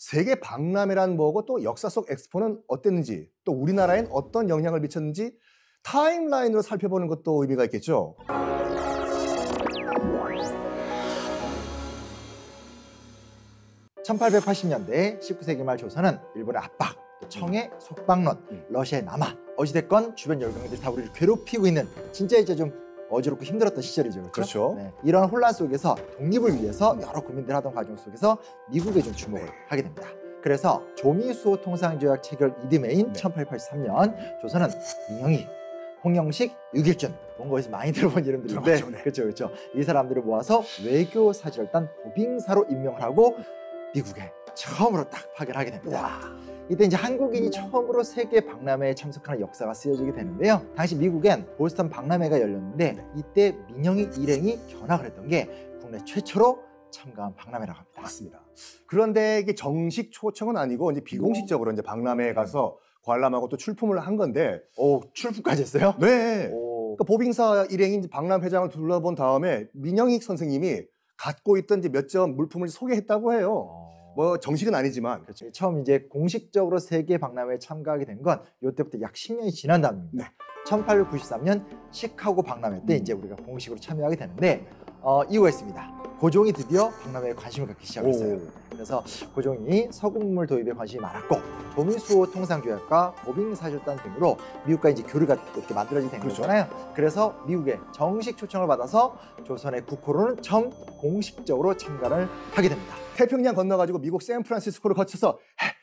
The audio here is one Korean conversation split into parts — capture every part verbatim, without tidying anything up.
세계 박람회란 뭐고 또 역사 속 엑스포는 어땠는지 또 우리나라엔 어떤 영향을 미쳤는지 타임라인으로 살펴보는 것도 의미가 있겠죠. 천팔백팔십 년대 십구 세기 말 조선은 일본의 압박, 청의 속박론, 러시아의 남하, 어찌됐건 주변 열강들이 다 우리를 괴롭히고 있는 진짜 이제 좀 어지럽고 힘들었던 시절이죠. 그렇죠? 그렇죠. 네. 이런 혼란 속에서 독립을 위해서 여러 고민들 하던 과정 속에서 미국에 좀 주목을 네. 하게 됩니다. 그래서 조미수호 통상조약 체결 이듬해인 네. 천팔백팔십삼 년 조선은 민영희, 홍영식, 유길준 뭔가 어디서 많이 들어본 이름들인데 들어봤죠, 네. 그렇죠, 그렇죠. 이 사람들을 모아서 외교 사절단 보빙사로 임명을 하고 미국에 처음으로 딱 파견하게 됩니다. 와. 이때 이제 한국인이 처음으로 세계 박람회에 참석하는 역사가 쓰여지게 되는데요. 당시 미국엔 보스턴 박람회가 열렸는데 이때 민영희 일행이 견학을 했던 게 국내 최초로 참가한 박람회라고 합니다. 맞습니다. 그런데 이게 정식 초청은 아니고 이제 비공식적으로 이제 박람회에 가서 관람하고 또 출품을 한 건데, 오, 출품까지 했어요? 네. 오. 그러니까 보빙사 일행이 이제 박람회장을 둘러본 다음에 민영희 선생님이 갖고 있던 이제 몇 점 물품을 소개했다고 해요. 어. 뭐 정식은 아니지만. 그렇죠. 처음 이제 공식적으로 세계 박람회에 참가하게 된 건 이때부터 약 십 년이 지난 다음입니다. 네. 천팔백구십삼 년 시카고 박람회 때 이제 우리가 공식으로 참여하게 되는데 어, 이유가 있습니다. 고종이 드디어 박람회에 관심을 갖기 시작했어요. 오. 그래서 고종이 서국물 도입에 관심이 많았고 조미수호 통상조약과 보빙사절단 등으로 미국과 이제 교류가 이렇게 만들어지게 된 그렇죠. 거잖아요. 그래서 미국의 정식 초청을 받아서 조선의 국호로는 처음 공식적으로 참가를 하게 됩니다. 태평양 건너가지고 미국 샌프란시스코를 거쳐서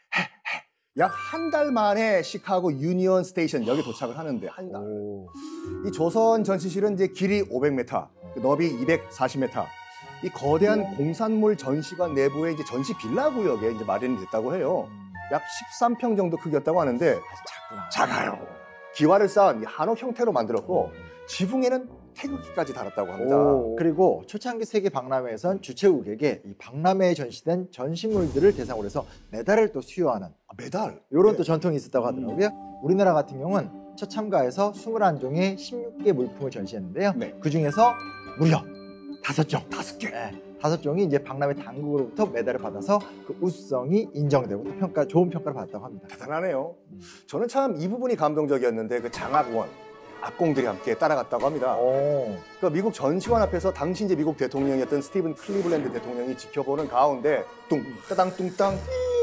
약 한 달 만에 시카고 유니온 스테이션 여기 도착을 하는데 한 달. 오. 이 조선 전시실은 이제 길이 오백 미터, 너비 이백사십 미터. 이 거대한 공산물 전시관 내부에 이제 전시 빌라 구역에 이제 마련이 됐다고 해요. 약 십삼 평 정도 크기였다고 하는데 작구나. 작아요. 기와를 쌓은 이 한옥 형태로 만들었고 지붕에는 태극기까지 달았다고 합니다. 오, 그리고 초창기 세계 박람회에선 주최국에게 이 박람회에 전시된 전시물들을 대상으로 해서 메달을 또 수여하는 아, 메달? 이런 네. 또 전통이 있었다고 하더라고요. 우리나라 같은 경우는 첫 참가에서 이십일 종의 십육 개 물품을 전시했는데요. 네. 그 중에서 무려 다섯 종, 다섯 개. 네, 다섯 종이 이제 박람회 당국으로부터 메달을 받아서 그 우수성이 인정되고 또 평가, 좋은 평가를 받았다고 합니다. 대단하네요. 저는 참 이 부분이 감동적이었는데 그 장학원 악공들이 함께 따라갔다고 합니다. 오. 그 미국 전시관 앞에서 당시 이제 미국 대통령이었던 스티븐 클리블랜드 대통령이 지켜보는 가운데 뚱따당 뚱땅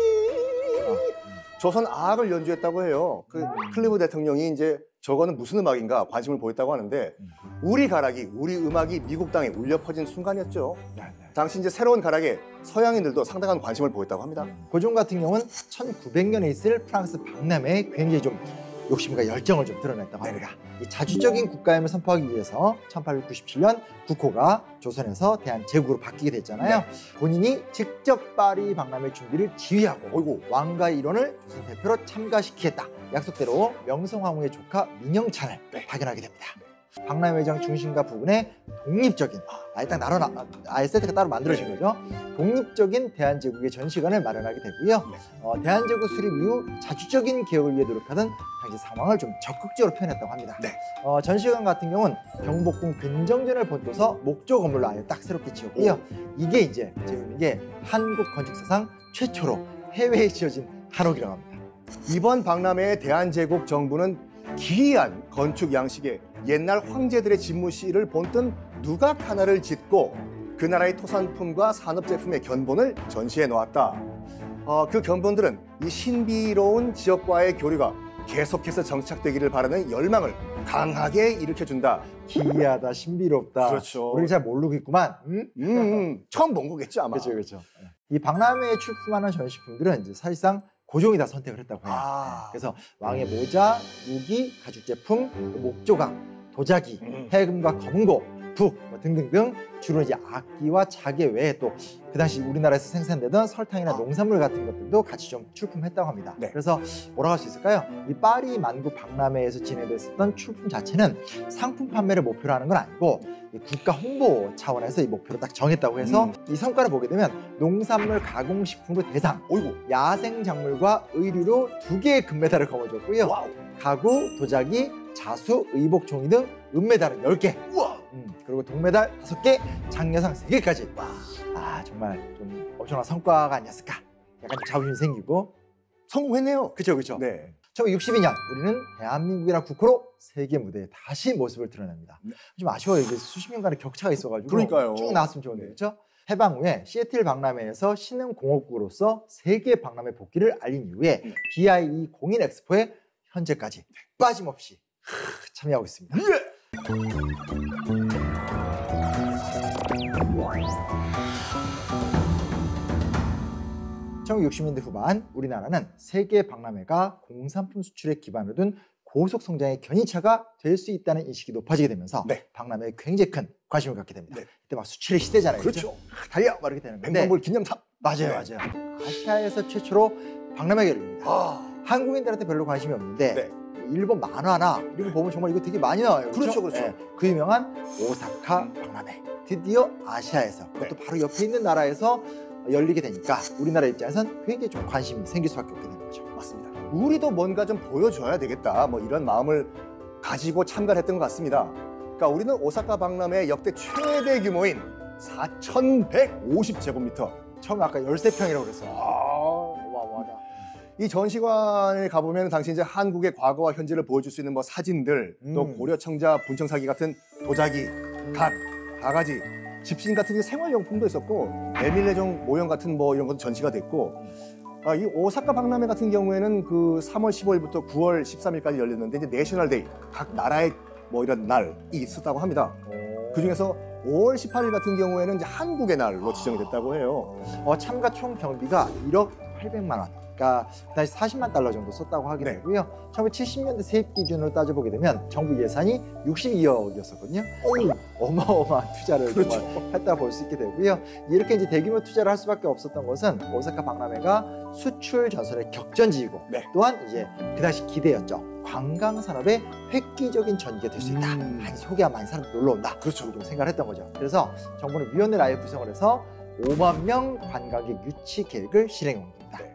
조선 악을 연주했다고 해요. 그 클리브 대통령이 이제 저거는 무슨 음악인가 관심을 보였다고 하는데 우리 가락이, 우리 음악이 미국 땅에 울려 퍼진 순간이었죠. 당시 이제 새로운 가락에 서양인들도 상당한 관심을 보였다고 합니다. 고종 같은 경우는 천구백 년에 있을 프랑스 박람회에 굉장히 좀 욕심과 열정을 좀 드러냈다고 합니다. 이 자주적인 국가임을 선포하기 위해서 천팔백구십칠 년 국호가 조선에서 대한제국으로 바뀌게 됐잖아요. 네. 본인이 직접 파리 박람회 준비를 지휘하고 어이구. 왕가의 일원을 조선 대표로 참가시키겠다. 약속대로 명성황후의 조카 민영찬을 네. 파견하게 됩니다. 박람회장 중심과 부근에 독립적인 아예 딱 나눠 아예 세트가 따로 만들어진 거죠. 독립적인 대한제국의 전시관을 마련하게 되고요. 네. 어, 대한제국 수립 이후 자주적인 개혁을 위해 노력하던 당시 상황을 좀 적극적으로 표현했다고 합니다. 네. 어, 전시관 같은 경우는 경복궁 근정전을 본떠서 목조 건물로 아예 딱 새롭게 지었고요. 이게 이제 재밌는 게 한국 건축사상 최초로 해외에 지어진 한옥이라고 합니다. 이번 박람회의 대한제국 정부는 기이한 건축 양식의 옛날 황제들의 집무실을 본뜬 누각 하나를 짓고 그 나라의 토산품과 산업제품의 견본을 전시해 놓았다. 어, 그 견본들은 이 신비로운 지역과의 교류가 계속해서 정착되기를 바라는 열망을 강하게 일으켜준다. 기이하다, 신비롭다. 그렇죠. 우리 잘 모르겠구만. 응? 음, 음, 처음 본 거겠죠 아마. 그렇죠, 그렇죠. 이 박람회에 출품하는 전시품들은 이제 사실상 고종이 다 선택을 했다고 해요. 아. 그래서 왕의 모자, 무기, 가죽 제품, 목조각, 도자기, 음. 해금과 검은고, 북 뭐 등등등 주로 이제 악기와 자개 외에 또 그 당시 우리나라에서 생산되던 설탕이나 농산물 같은 것들도 같이 좀 출품했다고 합니다. 네. 그래서 뭐라고 할 수 있을까요? 이 파리 만국 박람회에서 진행됐었던 출품 자체는 상품 판매를 목표로 하는 건 아니고 이 국가 홍보 차원에서 이 목표로 딱 정했다고 해서 음. 이 성과를 보게 되면 농산물 가공식품으로 대상, 어이구. 야생 작물과 의류로 두 개의 금메달을 거머쥐었고요. 와우. 가구, 도자기, 자수, 의복, 종이 등 은메달은 열 개. 우와. 음, 그리고 동메달 다섯 개, 장려상 세 개까지. 아, 정말 좀 엄청난 성과가 아니었을까 약간 좀 자부심 생기고 성공했네요. 그쵸 그쵸. 네. 천구백육십이 년 우리는 대한민국이라는 국호로 세계 무대에 다시 모습을 드러냅니다. 네. 좀 아쉬워요. 이게 수십 년간의 격차가 있어가지고 그러니까요. 쭉 나왔으면 좋은데 네. 그렇죠? 해방 후에 시애틀 박람회에서 신흥공업국으로서 세계 박람회 복귀를 알린 이후에 네. 디아이이 공인 엑스포에 현재까지 빠짐없이 참여하고 있습니다. 예! 천구백육십 년대 후반 우리나라는 세계 박람회가 공산품 수출에 기반을 둔 고속 성장의 견인차가 될 수 있다는 인식이 높아지게 되면서 네. 박람회에 굉장히 큰 관심을 갖게 됩니다. 네. 이때 막 수출의 시대잖아요. 그렇죠. 달려! 막 이렇게 되는 건데 백만불 기념탑. 맞아요, 네. 맞아요. 아시아에서 최초로 박람회가 열립니다. 아, 한국인들한테 별로 관심이 없는데 네. 일본 만화나 이런 거 보면 정말 이거 되게 많이 나와요. 그렇죠, 그렇죠. 네. 그 유명한 오사카 박람회. 드디어 아시아에서 네. 또 바로 옆에 있는 나라에서 열리게 되니까 우리나라 입장에선 굉장히 좀 관심이 생길 수밖에 없게 되는 거죠. 맞습니다. 우리도 뭔가 좀 보여줘야 되겠다. 뭐 이런 마음을 가지고 참가를 했던 것 같습니다. 그러니까 우리는 오사카 박람회 역대 최대 규모인 사천백오십 제곱미터. 처음에 아까 열세 평이라고 그랬어요. 어마어마하다. 이 전시관에 가보면 당시 이제 한국의 과거와 현재를 보여줄 수 있는 뭐 사진들, 또 음. 고려청자 분청사기 같은 도자기, 갓, 바가지, 집신 같은 게 생활용품도 있었고 에밀레종 모형 같은 뭐 이런 것도 전시가 됐고 아, 이 오사카 박람회 같은 경우에는 그 삼월 십오일부터 구월 십삼일까지 열렸는데 이제 내셔널데이 각 나라의 뭐 이런 날이 있었다고 합니다. 그 중에서 오월 십팔일 같은 경우에는 이제 한국의 날로 지정이 됐다고 해요. 어, 참가 총 경비가 일억 팔백만 원. 그러니까 그 당시 사십만 달러 정도 썼다고 하게 네. 되고요. 천구백칠십 년대 세입 기준으로 따져보게 되면 정부 예산이 육십이억이었었거든요. 어마어마한 투자를 그렇죠. 정말 했다 볼 수 있게 되고요. 이렇게 이제 대규모 투자를 할 수밖에 없었던 것은 오사카 박람회가 수출 전선의 격전지이고 네. 또한 이제 그 당시 기대였죠. 관광 산업의 획기적인 전기가 될 수 있다. 음. 많이 소개하면 많이 사람들이 놀러 온다. 그렇죠. 좀 생각을 했던 거죠. 그래서 정부는 위원회를 아예 구성을 해서 오만 명 관광객 유치 계획을 실행해 온 겁니다. 네.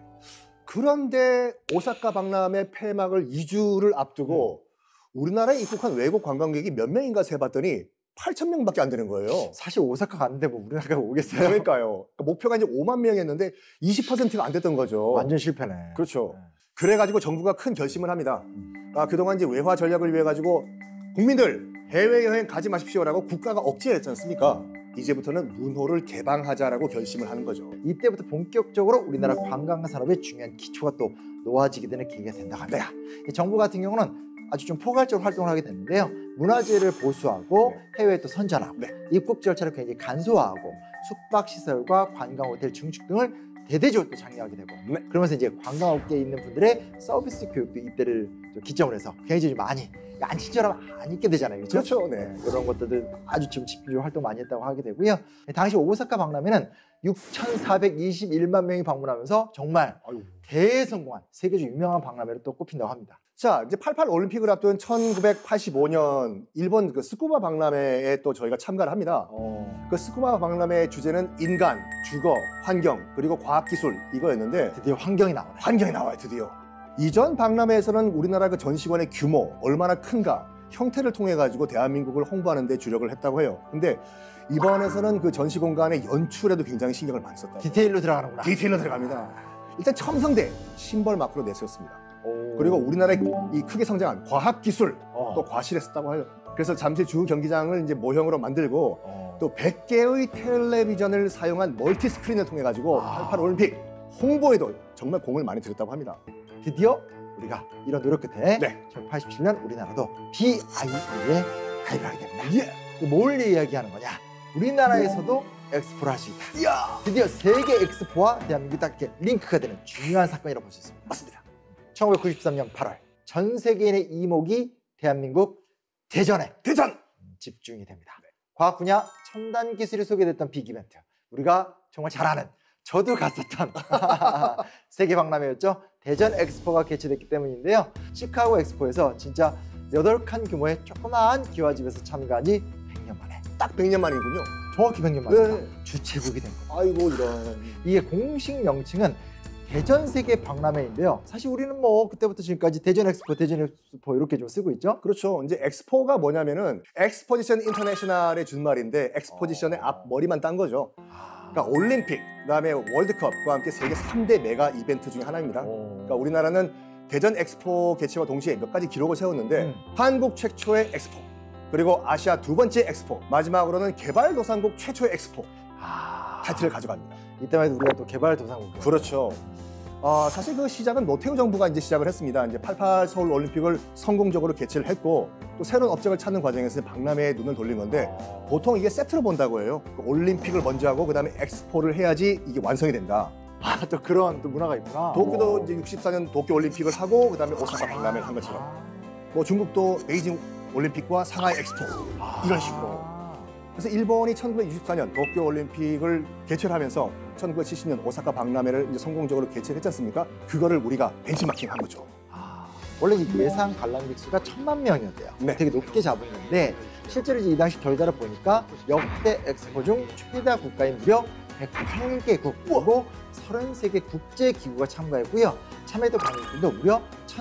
그런데 오사카 박람회 폐막을 이 주를 앞두고 우리나라에 입국한 외국 관광객이 몇 명인가 세봤더니 팔천 명밖에 안 되는 거예요. 사실 오사카 갔는데 뭐 우리나라가 오겠어요? 그러니까요. 그러니까 목표가 이제 오만 명이었는데 이십 퍼센트가 안 됐던 거죠. 완전 실패네. 그렇죠. 네. 그래가지고 정부가 큰 결심을 합니다. 아, 그동안 이제 외화 전략을 위해 가지고 국민들 해외여행 가지 마십시오라고 국가가 억제했지 않습니까? 이제부터는 문호를 개방하자라고 결심을 하는 거죠. 이때부터 본격적으로 우리나라 관광 산업의 중요한 기초가 또 놓아지게 되는 계기가 된다고 합니다. 이 정부 같은 경우는 아주 좀 포괄적으로 활동을 하게 됐는데요. 문화재를 보수하고 네. 해외에 또 선전하고 네. 입국 절차를 굉장히 간소화하고 숙박시설과 관광호텔 증축 등을 대대적으로 또 장려하게 되고 네. 그러면서 이제 관광업계에 있는 분들의 서비스 교육도 이때를 또 기점으로 해서 굉장히 좀 많이 안 친절하면 안 있게 되잖아요. 그렇죠? 그렇죠. 네. 이런 것들을 아주 지금 집중적으로 활동 많이 했다고 하게 되고요. 당시 오사카 박람회는 육천사백이십일만 명이 방문하면서 정말 아유. 대성공한 세계적 유명한 박람회로 또 꼽힌다고 합니다. 자, 이제 팔십팔 올림픽을 앞둔 천구백팔십오 년 일본 그 스쿠바 박람회에 또 저희가 참가를 합니다. 어, 그 스쿠바 박람회의 주제는 인간, 주거, 환경, 그리고 과학기술 이거였는데 드디어 환경이 나오네. 환경이 나와요, 드디어. 이전 박람회에서는 우리나라 그 전시관의 규모, 얼마나 큰가, 형태를 통해 가지고 대한민국을 홍보하는 데 주력을 했다고 해요. 근데 이번에서는 그 전시 공간의 연출에도 굉장히 신경을 많이 썼다고. 디테일로 들어가는구나. 디테일로 들어갑니다. 일단 첨성대 심벌 마크로 내세웠습니다. 오. 그리고 우리나라의 이 크게 성장한 과학기술 어. 또 과실에 썼다고 해요. 그래서 잠실 주 경기장을 이제 모형으로 만들고 어. 또 백 개의 텔레비전을 사용한 멀티 스크린을 통해 가지고 아. 팔십팔 올림픽 홍보에도 정말 공을 많이 들였다고 합니다. 드디어 우리가 이런 노력 끝에 네. 천구백팔십칠 년 우리나라도 디아이이에 가입을 하게 됩니다. 예. 뭘 이야기하는 거냐? 우리나라에서도 엑스포를 할 수 있다. 이야. 드디어 세계 엑스포와 대한민국이 딱 이렇게 링크가 되는 중요한 사건이라고 볼 수 있습니다. 맞습니다. 천구백구십삼 년 팔월 전 세계인의 이목이 대한민국 대전에 대전. 집중이 됩니다. 과학 분야 첨단 기술이 소개됐던 빅 이벤트. 우리가 정말 잘 아는 저도 갔었던 세계 박람회였죠. 대전 엑스포가 개최됐기 때문인데요. 시카고 엑스포에서 진짜 여덟 칸 규모의 조그마한 기와집에서 참가한 지 백 년 만에 딱 백 년 만이군요. 정확히 백 년 만에 네. 주최국이 된 거예요. 아이고 이런. 이게 공식 명칭은 대전 세계 박람회인데요. 사실 우리는 뭐 그때부터 지금까지 대전 엑스포, 대전 엑스포 이렇게 좀 쓰고 있죠. 그렇죠. 이제 엑스포가 뭐냐면은 엑스포지션 인터내셔널의 준말인데 엑스포지션의 어. 앞 머리만 딴 거죠. 아, 그러니까 올림픽, 그다음에 월드컵과 함께 세계 삼 대 메가 이벤트 중에 하나입니다. 오. 그러니까 우리나라는 대전 엑스포 개최와 동시에 몇 가지 기록을 세웠는데 음. 한국 최초의 엑스포, 그리고 아시아 두 번째 엑스포, 마지막으로는 개발도상국 최초의 엑스포 아. 타이틀을 가져갑니다. 이때만 해도 우리가 또 개발도상국. 그렇죠. 어, 사실 그 시작은 노태우 정부가 이제 시작을 했습니다. 이제 팔십팔 서울 올림픽을 성공적으로 개최를 했고 또 새로운 업적을 찾는 과정에서 박람회에 눈을 돌린 건데 아. 보통 이게 세트로 본다고 해요. 그 올림픽을 먼저 하고 그다음에 엑스포를 해야지 이게 완성이 된다. 아, 또 그런 또 문화가 있구나. 도쿄도 이제 육십사 년 도쿄 올림픽을 하고 그다음에 오사카 박람회를 한 것처럼 뭐 중국도 베이징 올림픽과 상하이 엑스포 이런 식으로. 그래서 일본이 천구백육십사 년 도쿄 올림픽을 개최를 하면서 천구백칠십 년 오사카 박람회를 이제 성공적으로 개최를 했지 않습니까? 그거를 우리가 벤치마킹 한 거죠. 아, 원래 이 예상 관람객 수가 천만 명이었대요. 네. 되게 높게 잡은 건데 실제로 이제 이 당시 결과를 보니까 역대 엑스포 중 최다 국가인 무려 백팔 개국 그리고 서른세 개 국제기구가 참가했고요. 참여도 관객들도 무려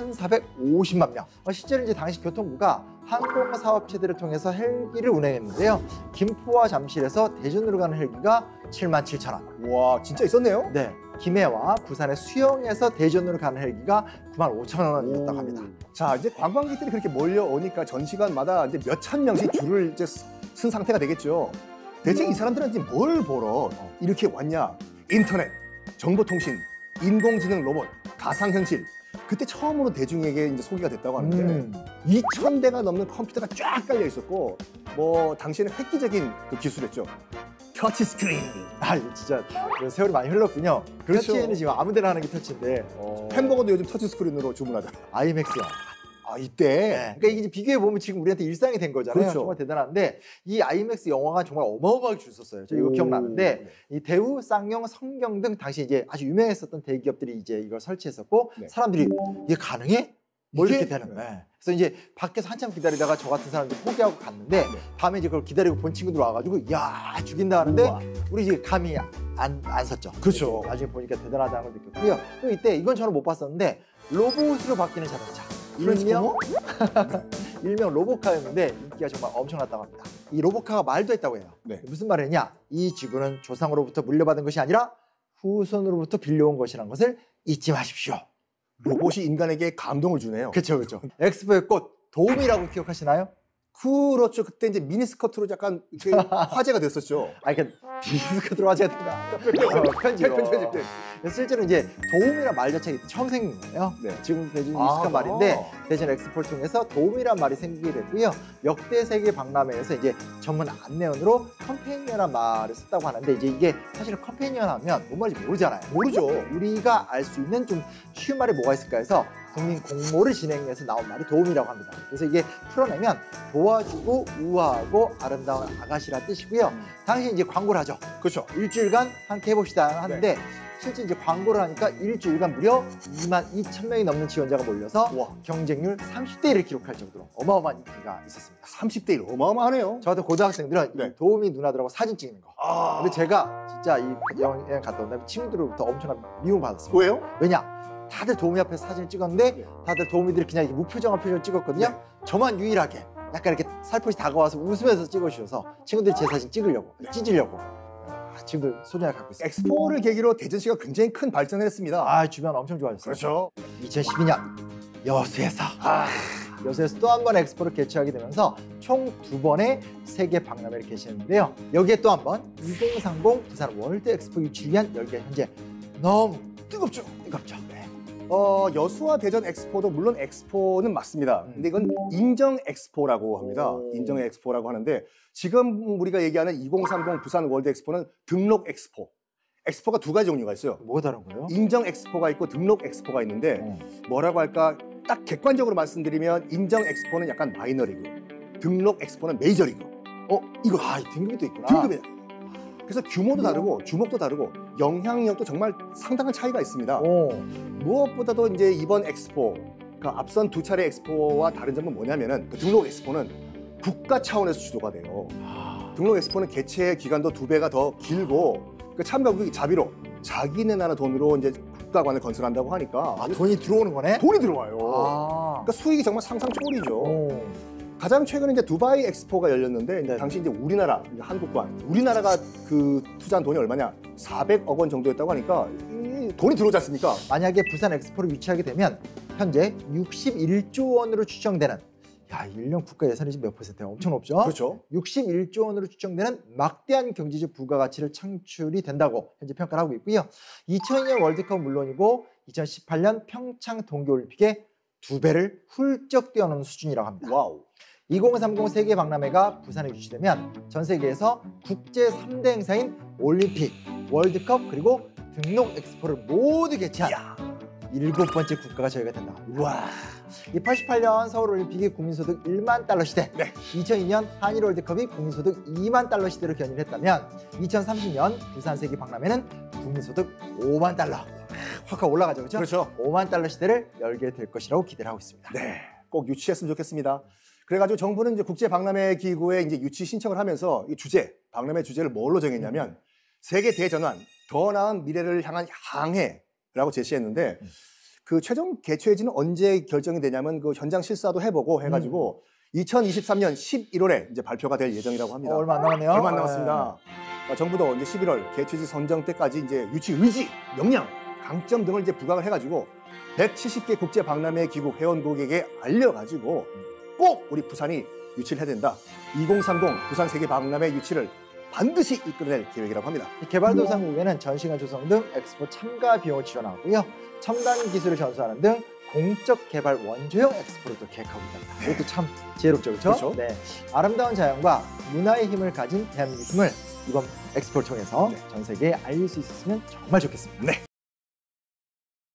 천사백오십만 명. 어, 실제로 이제 당시 교통부가 항공사업체들을 통해서 헬기를 운행했는데요. 김포와 잠실에서 대전으로 가는 헬기가 칠만 칠천 원. 와, 진짜 있었네요. 네, 김해와 부산의 수영에서 대전으로 가는 헬기가 구만 오천 원이었다고 합니다. 자, 이제 관광객들이 그렇게 몰려오니까 전 시간마다 이제 몇천 명씩 줄을 이제 쓴 상태가 되겠죠. 대체 이 사람들은 이제 뭘 보러 이렇게 왔냐? 인터넷, 정보통신, 인공지능 로봇, 가상현실. 그때 처음으로 대중에게 이제 소개가 됐다고 하는데 음. 이천 대가 넘는 컴퓨터가 쫙 깔려 있었고 뭐 당시에는 획기적인 그 기술이었죠. 터치 스크린. 아, 이거 진짜 세월이 많이 흘렀군요. 그렇죠. 터치에는 지금 아무데나 하는 게 터치인데 어... 햄버거도 요즘 터치 스크린으로 주문하잖아. 아이맥스 영화. 아, 이때 네. 그러니까 이게 비교해 보면 지금 우리한테 일상이 된 거잖아요. 그렇죠. 정말 대단한데 이 아이맥스 영화가 정말 어마어마하게 줄 섰어요. 저 이거 오. 기억나는데 이 대우, 쌍용, 성경 등 당시 이제 아주 유명했었던 대기업들이 이제 이걸 설치했었고 네. 사람들이 이게 가능해? 뭐 이게? 이렇게 되는 거예요. 그래서 이제 밖에서 한참 기다리다가 저 같은 사람들 포기하고 갔는데 네. 밤에 이제 그걸 기다리고 본 친구들 와가지고 야 죽인다 하는데 우와. 우리 이제 감이 안, 안 섰죠. 그렇죠. 나중에 보니까 대단하다는 걸 느꼈고요. 또 이때 이건 저는 못 봤었는데 로봇으로 바뀌는 자동차. 일명 일명 로보카였는데 인기가 정말 엄청났다고 합니다. 이 로보카가 말도 했다고 해요. 네. 무슨 말을 했냐? 이 지구는 조상으로부터 물려받은 것이 아니라 후손으로부터 빌려온 것이라는 것을 잊지 마십시오. 로봇이 인간에게 감동을 주네요. 그렇죠, 그렇죠. 엑스포의 꽃 도움이라고 기억하시나요? 그렇죠. 그때 이제 미니스커트로 약간 그 화제가 됐었죠. 아, 그러니까 디스크 들어가지 않던가. 편집, 편집, 편집, 편집. 실제로 이제 도움이란 말 자체가 처음 생긴 거예요. 네. 지금 대중 아, 익숙한 말인데 아. 대전 엑스포를 통해서 도움이란 말이 생기게 됐고요. 역대 세계 박람회에서 이제 전문 안내원으로 컴패니언이란 말을 썼다고 하는데 이제 이게 사실은 컴패니언 하면 뭔 말인지 모르잖아요. 모르죠. 우리가 알 수 있는 좀 쉬운 말이 뭐가 있을까 해서 국민 공모를 진행해서 나온 말이 도움이라고 합니다. 그래서 이게 풀어내면 도와주고 우아하고 아름다운 아가씨란 뜻이고요. 당시 이제 광고를 하죠. 그렇죠. 일주일간 함께 해봅시다 하는데 실제 이제 광고를 하니까 일주일간 무려 이만 이천 명이 넘는 지원자가 몰려서 와, 경쟁률 삼십 대 일을 기록할 정도로 어마어마한 인기가 있었습니다. 삼십 대 일 어마어마하네요. 저 같은 고등학생들은 네. 이 도우미 누나들하고 사진 찍는 거. 아, 근데 제가 진짜 이 여행 갔다 온 다음에 친구들로부터 엄청난 미움을 받았습니다. 왜요? 왜냐? 다들 도우미 앞에서 사진을 찍었는데 네. 다들 도우미들이 그냥 이렇게 무표정한 표정을 찍었거든요. 네. 저만 유일하게 약간 이렇게 살포시 다가와서 웃으면서 찍어주셔서 친구들이 제 사진 찍으려고, 네. 찢으려고 아, 지금도 소중하게 갖고 있어요. 엑스포를 계기로 대전시가 굉장히 큰 발전을 했습니다. 아, 주변 엄청 좋아졌어요. 그렇죠. 이천십이 년 여수에서 아, 여수에서 또 한 번 엑스포를 개최하게 되면서 총 두 번의 세계 박람회를 개최했는데요. 여기에 또 한 번 이천삼십 부산 월드 엑스포 유치를 위한 열기가 현재 너무 뜨겁죠. 뜨겁죠. 네. 어, 여수와 대전 엑스포도 물론 엑스포는 맞습니다. 음. 근데 이건 인정 엑스포라고 합니다. 오. 인정 엑스포라고 하는데 지금 우리가 얘기하는 이천삼십 부산 월드 엑스포는 등록 엑스포. 엑스포가 두 가지 종류가 있어요. 뭐가 다른 거예요? 인정 엑스포가 있고 등록 엑스포가 있는데 어. 뭐라고 할까? 딱 객관적으로 말씀드리면 인정 엑스포는 약간 마이너리그, 등록 엑스포는 메이저리그. 어, 이거 아, 이 등급이 또 있구나. 등급이야. 그래서 규모도 다르고 주목도 다르고 영향력도 정말 상당한 차이가 있습니다. 오. 무엇보다도 이제 이번 엑스포, 그 앞선 두 차례 엑스포와 다른 점은 뭐냐면은 그 등록 엑스포는 국가 차원에서 주도가 돼요. 등록 엑스포는 개최 기간도 두 배가 더 길고 그 참가국이 자비로 자기네 나라 돈으로 이제 국가관을 건설한다고 하니까 아, 돈이 들어오는 거네? 돈이 들어와요. 아. 그러니까 수익이 정말 상상 초월이죠. 오. 가장 최근에 이제 두바이 엑스포가 열렸는데 네. 당시 이제 우리나라 이제 한국관 우리나라가 그 투자한 돈이 얼마냐 사백억 원 정도였다고 하니까 이 돈이 들어오지 않습니까? 만약에 부산 엑스포를 유치하게 되면 현재 육십일조 원으로 추정되는, 야, 일 년 국가 예산이 지금 몇 퍼센트야? 엄청 높죠? 그렇죠. 육십일조 원으로 추정되는 막대한 경제적 부가가치를 창출이 된다고 현재 평가를 하고 있고요. 이천이 년 월드컵 물론이고 이천십팔 년 평창 동계올림픽에 두 배를 훌쩍 뛰어넘는 수준이라고 합니다. 와우. 이천삼십 세계 박람회가 부산에 유치되면 전 세계에서 국제 삼 대 행사인 올림픽, 월드컵 그리고 등록 엑스포를 모두 개최한 야. 일곱 번째 국가가 저희가 된다. 와. 이 팔십팔 년 서울올림픽이 국민소득 일만 달러 시대, 네. 이천이 년 한일 월드컵이 국민소득 이만 달러 시대로 견인했다면 이천삼십 년 부산 세계 박람회는 국민소득 오만 달러. 확 올라가죠, 그렇죠? 그렇죠. 오만 달러 시대를 열게 될 것이라고 기대를 하고 있습니다. 네, 꼭 유치했으면 좋겠습니다. 그래가지고 정부는 이제 국제 박람회 기구에 이제 유치 신청을 하면서 이 주제, 박람회 주제를 뭘로 정했냐면 음. 세계 대전환, 더 나은 미래를 향한 항해라고 제시했는데 음. 그 최종 개최지는 언제 결정이 되냐면 그 현장 실사도 해보고 해가지고 음. 이천이십삼 년 십일월에 이제 발표가 될 예정이라고 합니다. 어, 얼마 안 남았네요. 얼마 안 남았습니다. 그러니까 정부도 이제 십일월 개최지 선정 때까지 이제 유치 의지, 역량, 강점 등을 이제 부각을 해가지고 백칠십 개 국제 박람회 기구 회원국에게 알려가지고 꼭 우리 부산이 유치를 해야 된다. 이천삼십 부산 세계 박람회 유치를 반드시 이끌어낼 계획이라고 합니다. 이 개발도상국에는 전시관 조성 등 엑스포 참가 비용을 지원하고요. 첨단 기술을 전수하는 등 공적 개발 원조형 엑스포를 또 계획하고 있다. 이것도 참 지혜롭죠, 그렇죠? 그렇죠. 네, 아름다운 자연과 문화의 힘을 가진 대한민국을 이번 엑스포를 통해서 네. 전 세계에 알릴 수 있었으면 정말 좋겠습니다. 네.